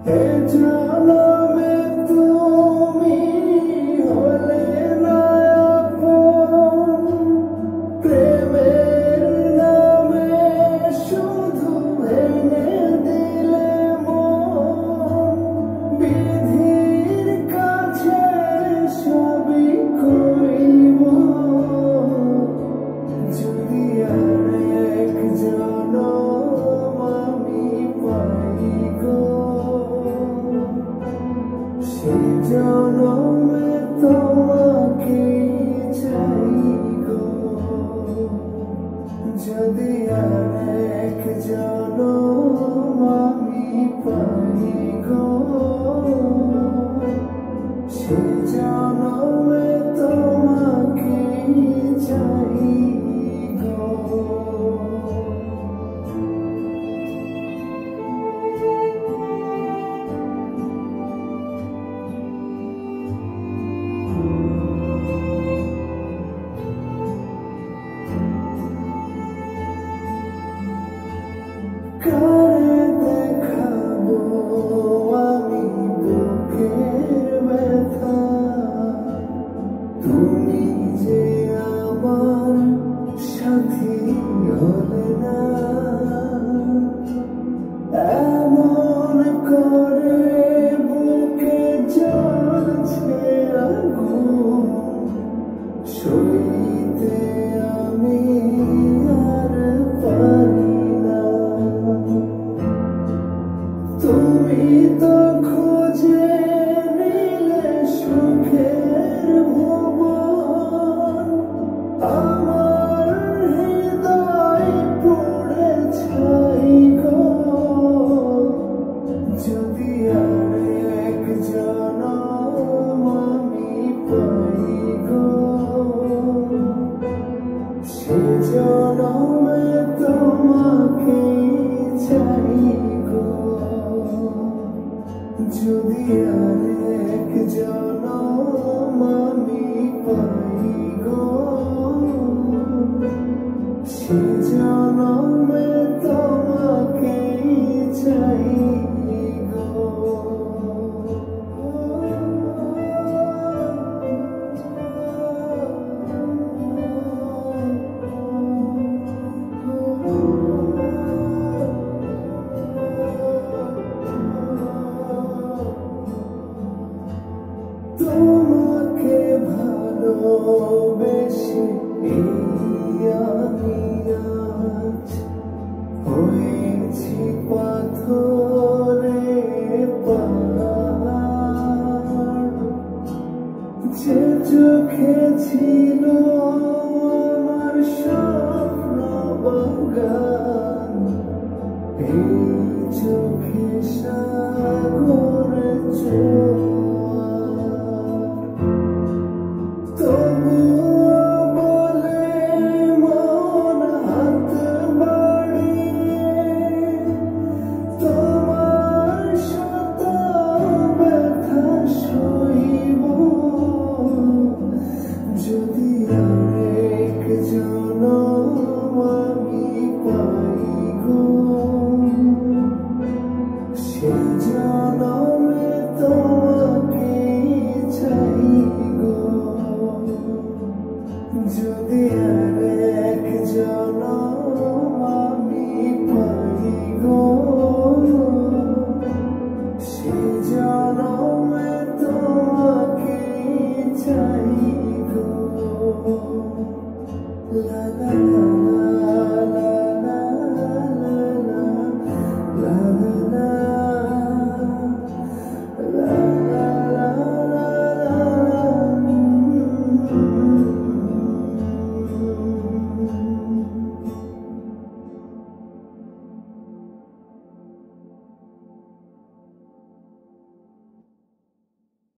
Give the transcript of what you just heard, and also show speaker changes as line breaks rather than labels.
এ জনমে তুমি হলে না আপন, প্রেমের নামে শুধু ভেঙে দিলে মন। বিধির কাছে সবই কইব, যদি আরেক জনম আমি পাই গো, সেই জনমে তোমাকে চাই গো। যদি আরেক জনম আমি পাই গো, সেই জনমে তোমাকে চাই গো। কারে দেখাবো আমি বুকের ব্যথা, তুমি যে আমার সাথী হলে না। এমন করে বুকে জ্বলছে আগুন, সইতে আমি আর পারি না। তুমি তো খুঁজে নিলে সুখের ভুবন, আমার হৃদয় পুড়ে ছাই গো। যদি আরেক জনম আমি পাই গো, সে জনমে তোমাকে চাই গো। যদি আরেক জনম আমি পাই গো, সে জনমে তোমাকে চাই গো। তোমাকে ভালোবেসে আমি আজ হয়েছি পাথরে পাহাড়। যে চোখে ছিল আমার স্বপ্ন বাগান, এই চোখে সাগরে যদি আরেক জনম আমি পাই গো, সে জনমে তোমাকে চাই গো। যদি আরেক জনম আমি পাই গো, সে জনমে তোমাকে চাই গো। La la la